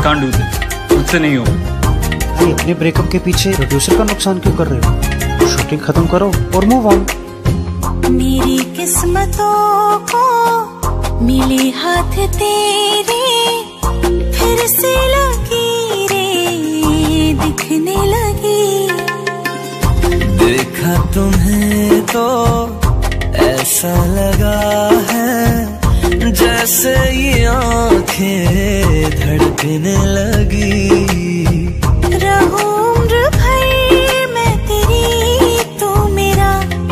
Can't do this, मुझसे नहीं होगा। भाई अपने ब्रेकअप के पीछे प्रोड्यूसर का नुकसान क्यों कर रहे हो? शूटिंग खत्म करो और मूव ऑन। मेरी किस्मतों को मिले हाथ तेरे, फिर से लकीरें दिखने लगी। देखा तुम्हें तो ऐसा लगा है जैसे ये आंखें धड़कने लगी। रहूं उम्र भर मैं तेरी, तू मेरा।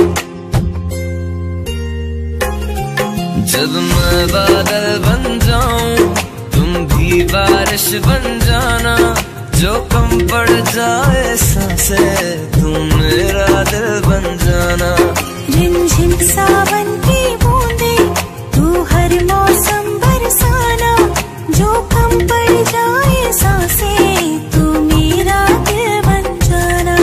जब मैं बादल बन जाऊं तुम भी बारिश बन जाना, जो कम पड़ जाए सांसें तुम मेरा दिल बन जाना। रिमझिम सावन की बूंदे तू हर मौसम बरसाना, जो कम पड़ जाए सांसें तू मेरा दिल बन जाना।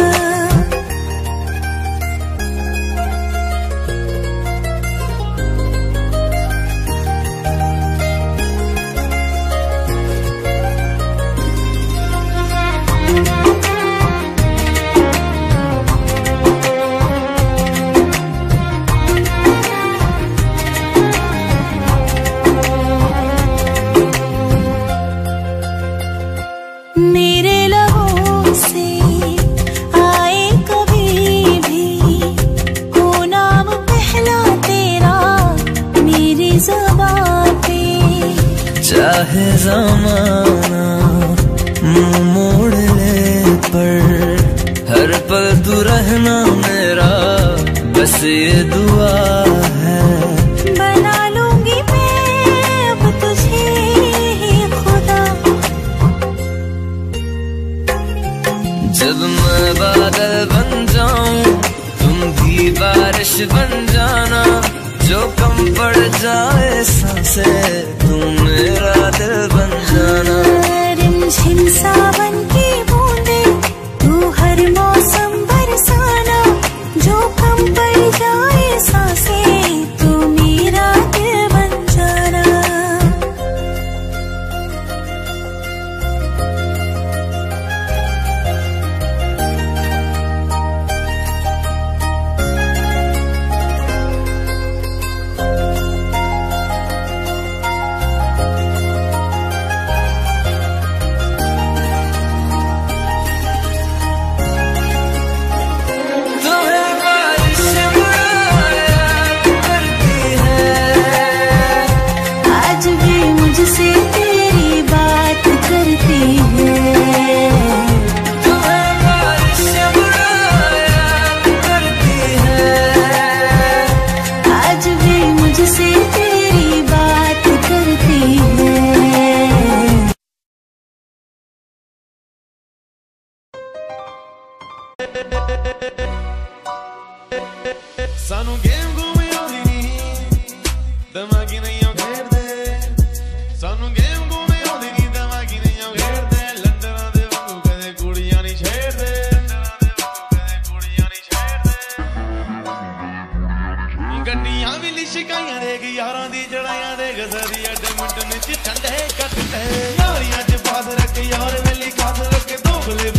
मेरे लबों से आए कभी भी हो नाम पहला तेरा मेरी ज़बान पे। चाहे ज़माना मुंह मोड़ ले पर हर पल तू रहना मेरा, बस ये दुआ है। बना लूंगी मैं अब तुझे ही खुदा। जब मैं बादल बन जाऊं तुम भी बारिश बन जाना, जो कम पड़ जाए सांसें तुम मेरा दिल बन जाना। रिमझिम सावन की बूंदे तू हर मौसम बरसाना, जो कम पड़ जाए सांसें तू मेरा दिल बन जाना। तुम्हें बारिश मुस्कुराया करती है, आज भी मुझसे तेरी बात करती है। तुम्हें बारिश मुस्कुराया करती है, आज भी मुझसे तेरी बात करती है। सानू गेम घूमे आउंदी नहीं, दिमागी नहीं आओ खेडदे। सानू गेम घूमे आउंदी नहीं, दिमागी नहीं आओ खेडदे। लंडना दे वांगू कदे कुड़ियां नहीं छेड़दे, गड्डियां भी लिशकाइयां देख यारां दी जड़ाइयां देख, सरी अड्डे मिंट च ठंडे कटदे। यारियां च पास रख यार वेली खास रख, दोगले